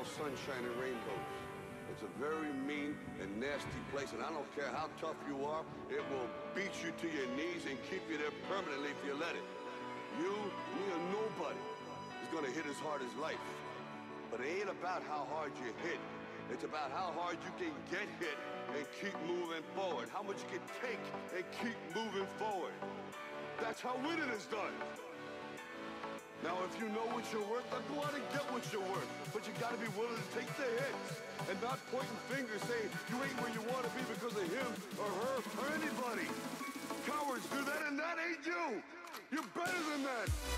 all sunshine and rainbows. It's a very mean and nasty place, and I don't care how tough you are, it will beat you to your knees and keep you there permanently if you let it. You, me, or nobody is gonna hit as hard as life. But it ain't about how hard you hit. It's about how hard you can get hit and keep moving forward. How much you can take and keep moving forward. That's how winning is done. Now, if you know what you're worth, then go out and get what you're worth. But you gotta be willing to take the hits and not pointing fingers saying you ain't where you wanna be because of him or her or anybody. Cowards do that, and that ain't you. You're better than that.